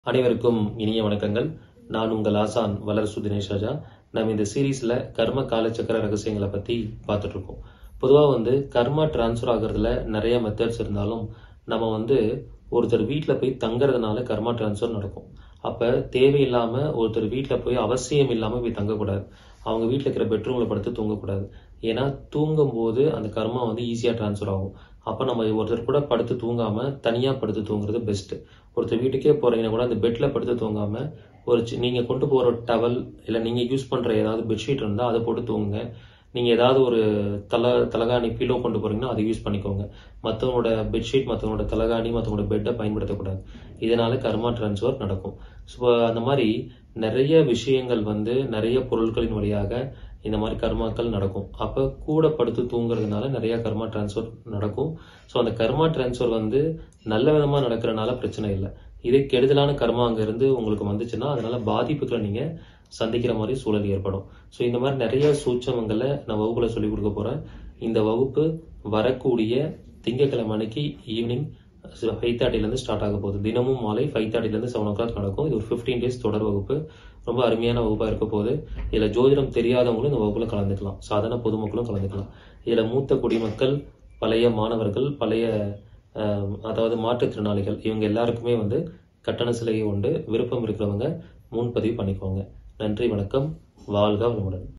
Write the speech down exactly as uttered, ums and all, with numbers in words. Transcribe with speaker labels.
Speaker 1: அனைவருக்கும் இனிய வணக்கங்கள். நான் உங்கள் ஆசான் வளர்சு தினேஷ் ராஜா. நம்ம இந்த சீரீஸ்ல கர்ம காலச்சக்கர ரகசியங்களை பத்தி பார்த்துட்டு இருக்கோம். பொதுவா வந்து கர்மா டிரான்ஸ்ஃபர் ஆகுறதுல நிறைய மெத்தட்ஸ் இருந்தாலும் நம்ம வந்து ஒருத்தர் வீட்டில் போய் தங்குறதுனால கர்மா டிரான்ஸ்ஃபர் நடக்கும். அப்ப தேவையில்லாம ஒருத்தர் வீட்டில் போய் அவசியம் இல்லாம போய் தங்கக்கூடாது. அவங்க வீட்டில் இருக்கிற பெட்ரூம்ல படுத்து தூங்கக்கூடாது. ஏன்னா தூங்கும் போது அந்த கர்மா வந்து ஈஸியா டிரான்ஸ்ஃபர் ஆகும். அப்ப நம்ம ஒருத்தர் கூட படுத்து தூங்காம தனியா படுத்து தூங்குறது பெஸ்ட். ஒருத்தர் வீட்டுக்கே போறீங்கன்னா கூட அந்த பெட்ல படுத்து தூங்காம ஒரு நீங்க கொண்டு போற டவல் இல்ல நீங்க யூஸ் பண்ற ஏதாவது பெட்ஷீட் இருந்தா அதை போட்டு தூங்குங்க. நீங்க ஏதாவது ஒரு தலை தலகாணி பிலோ கொண்டு போறீங்கன்னா அதை யூஸ் பண்ணிக்கோங்க. மற்றவங்களோட பெட்ஷீட் மற்றவங்களோட தலகாணி மற்றவங்களோட பெட்டை பயன்படுத்தக்கூடாது. இதனால கர்மா டிரான்ஸ்ஃபர் நடக்கும். ஸோ அந்த மாதிரி நிறைய விஷயங்கள் வந்து நிறைய பொருட்களின் வழியாக இந்த மாதிரி கர்மாக்கள் நடக்கும். அப்ப கூட படுத்து தூங்குறதுனால நிறைய கர்மா டிரான்ஸ்ஃபர் நடக்கும். ஸோ அந்த கர்மா டிரான்ஸ்ஃபர் வந்து நல்ல விதமா நடக்கிறதுனால பிரச்சனை இல்லை. இதே கெடுதலான கர்மா அங்க இருந்து உங்களுக்கு வந்துச்சுன்னா அதனால பாதிப்புகளை நீங்க சந்திக்கிற மாதிரி சூழல் ஏற்படும். ஸோ இந்த மாதிரி நிறைய சூட்சமங்களை நான் வகுப்புல சொல்லிக் கொடுக்க போறேன். இந்த வகுப்பு வரக்கூடிய திங்கட்கிழமை அன்னைக்கு ஈவினிங் ஃபைவ் தேர்ட்டில இருந்து ஸ்டார்ட் ஆக போகுது. தினமும் மாலை ஃபைவ் தேர்ட்டில இருந்து செவன் ஓ கிளாக் நடக்கும். இது ஒரு பிப்டீன் டேஸ் தொடர் வகுப்பு. ரொம்ப அருமையான வகுப்பா இருக்க போகுது. இதுல ஜோதிடம் தெரியாதவங்களும் இந்த வகுப்புல கலந்துக்கலாம். சாதாரண பொதுமக்களும் கலந்துக்கலாம். இதுல மூத்த குடிமக்கள், பழைய மாணவர்கள், பழைய அதாவது மாற்றுத்திறனாளிகள் இவங்க எல்லாருக்குமே வந்து கட்டண சிலையை உண்டு. விருப்பம் இருக்கிறவங்க முன்பதிவு பண்ணிக்கோங்க. நன்றி, வணக்கம். வாழ்க வளமுடன்.